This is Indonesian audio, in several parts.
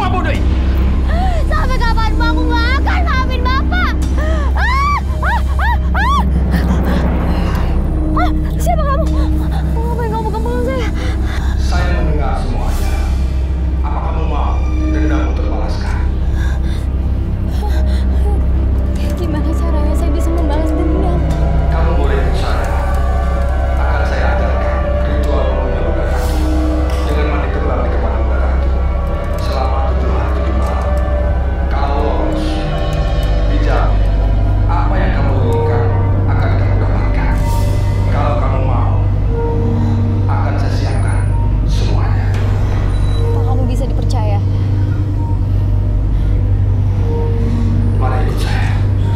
semua bodoh ini. Sampai kapan aku nggak akan maafin Bapak? Siapa kamu? Ngapain kamu kepala saya? Saya mendengar semuanya. Apa kamu mau dendammu terbalaskan? Gimana caranya saya bisa membalas dendam? Kamu boleh ikut saya. Akan saya ajarkan ritual mempunyai budak ratu dengan mandi kembang di kepala budak ratu selama 7 hari 7 malam. Kalau lolos, dijamin apa yang kamu inginkan akan kamu dapatkan. Kalau kamu mau, akan saya siapkan semuanya. Apa kamu bisa dipercaya? Mari ikut saya.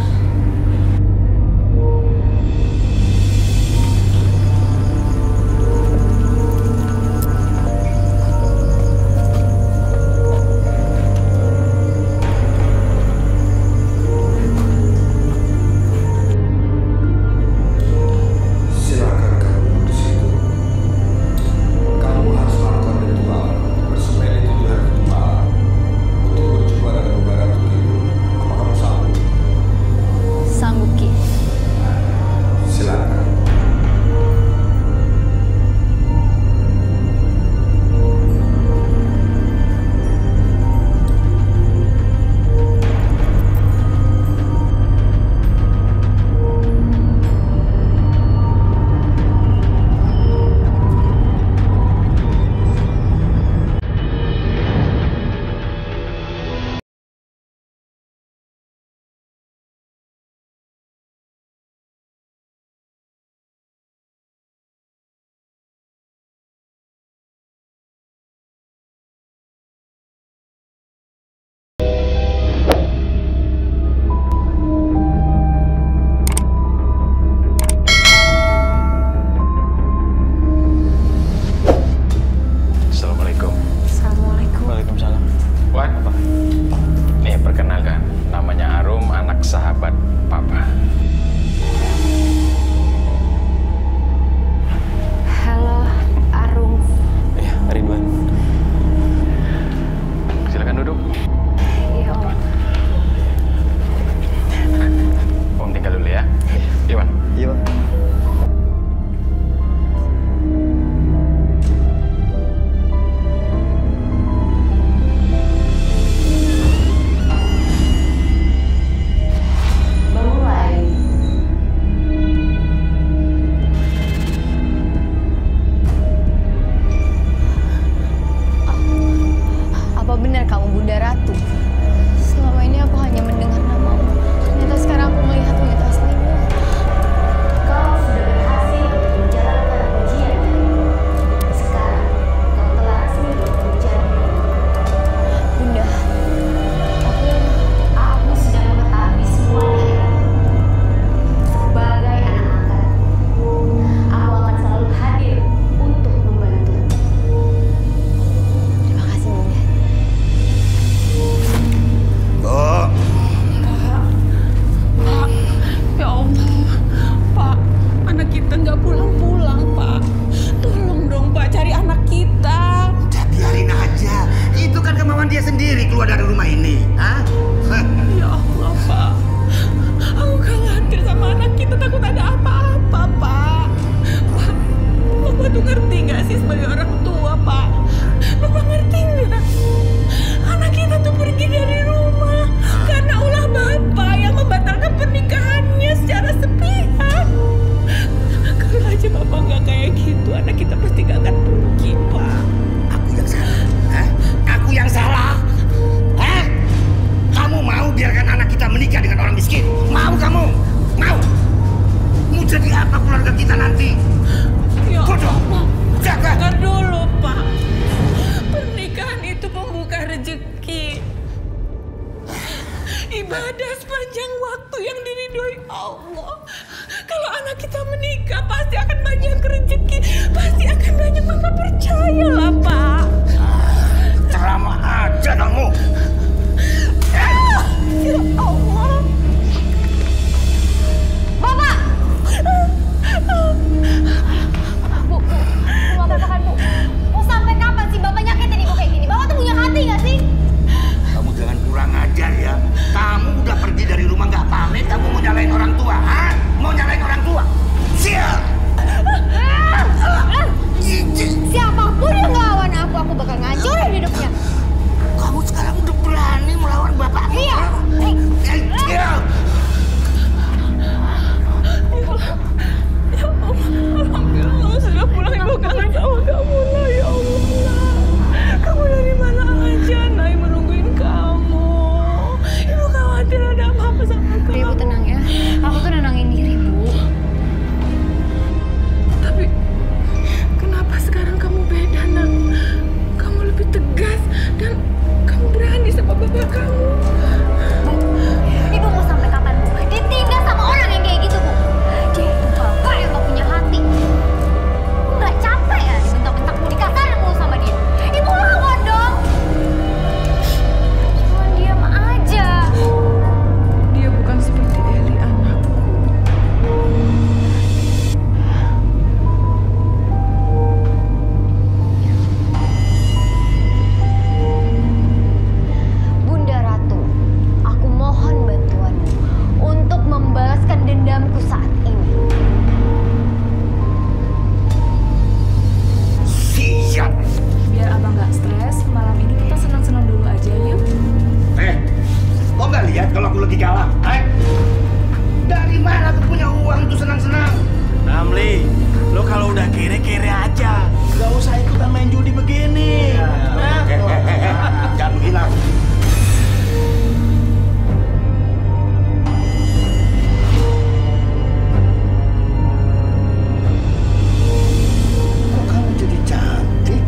Silakan kamu duduk di situ. Kamu harus melakukan ritual bersemedi 7 hari 7 malam untuk berjumpa dengan budak ratu itu. Apa kamu sanggup? Sanggup, Ki. Silakan. Assalamualaikum. Assalamualaikum. Waalaikumsalam. Wan, apa? Nih, perkenalkan. Namanya Arum, anak sahabat Papa. Halo, Arum. Iya, Ridwan. Silakan duduk. Iya, Om. Om tinggal dulu ya. Iya, Wan. Iya, Pak. Mulai. Apa benar kamu Bunda Ratu? Selama ini aku hanya mendengar namamu. Ternyata sekarang aku melihat wujud aslimu. Kau sudah berhasil menjalankan ujian. Sekarang kau telah resmi menjadi Bunda. Aku sudah mengetahui semuanya. Sebagai anak angkat, aku akan selalu hadir untuk membantu. Terima kasih, Bunda. Kok? Pak, ya Allah, Pak, anak kita nggak pulang-pulang, Pak. Tolong dong, Pak, cari anak kita. Udah biarin aja. Itu kan kemauan dia sendiri keluar dari rumah ini. Hah? Ya Allah, Pak. Aku khawatir sama anak kita, takut ada apa-apa, Pak. Pak, Bapak tuh ngerti nggak sih sebagai orang tua, Pak? Bapak ngerti nggak? Anak kita tuh pergi dari rumah karena ulah Bapak yang membatalkan pernikahannya secara sepihak. Kalau aja Bapak nggak kayak gitu, anak kita pasti nggak akan pergi, Pak. Aku yang salah. Hah? Aku yang salah. Hah? Kamu mau biarkan anak kita menikah dengan orang miskin? Mau kamu? Mau? Mau jadi apa keluarga kita nanti? Ya Bodoh. Allah. Jaga. Dengar dulu, Pak. Pernikahan itu pembuka rezeki. Ibadah sepanjang waktu yang diridhoi Allah. Kalau anak kita menikah, pasti akan banyak rezeki. Pasti akan banyak, Bapak percayalah, Pak. Ceramah aja kamu. Ya Allah. Bapak! Bu, nggak apa-apa kan, Bu? Mau sampai kapan sih Bapak nyakitin Ibu kayak gini? Bapak tuh punya hati nggak sih? pergi galau? Dari mana aku punya uang untuk senang-senang? Ramli, lo kalau udah kere-kere aja. Gak usah ikutan main judi begini. Jangan menghilang. Kok kamu jadi cantik?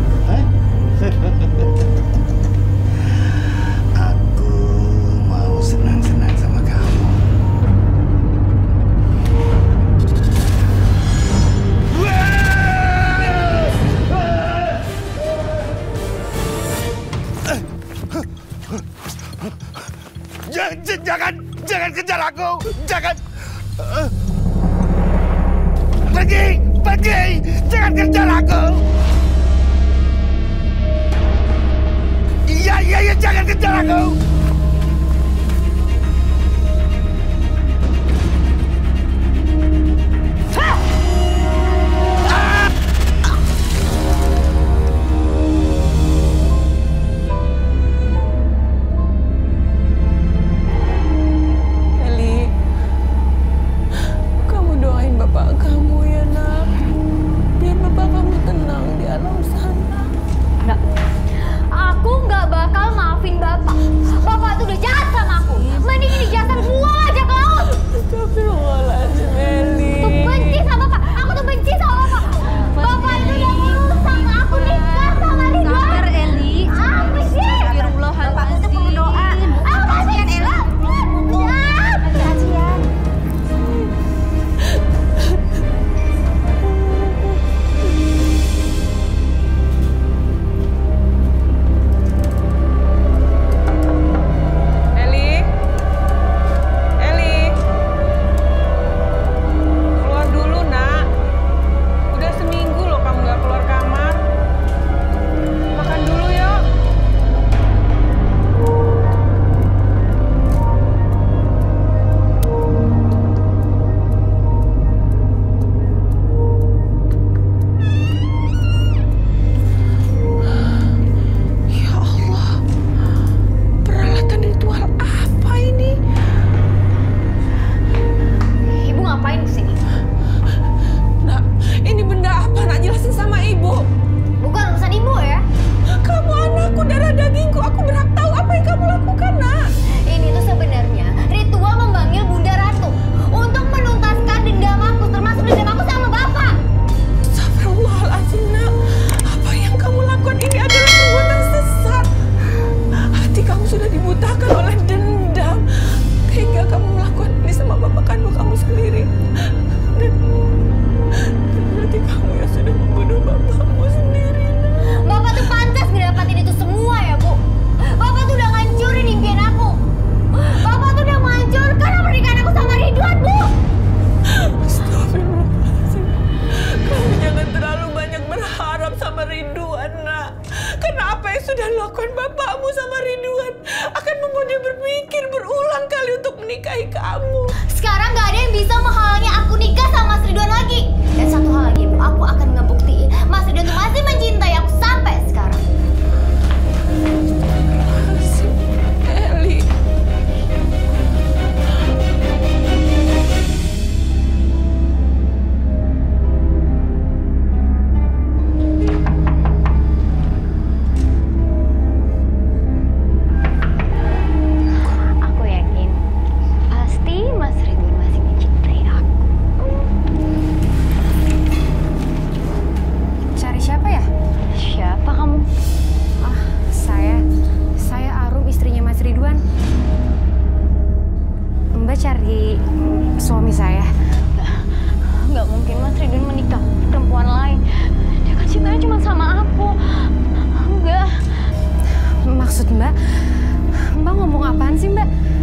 Aku mau senang-senang sama kamu. Jangan kejar aku, jangan. Pergi, jangan kejar aku. Iya, jangan kejar aku. Mbak ngomong apaan sih, Mbak?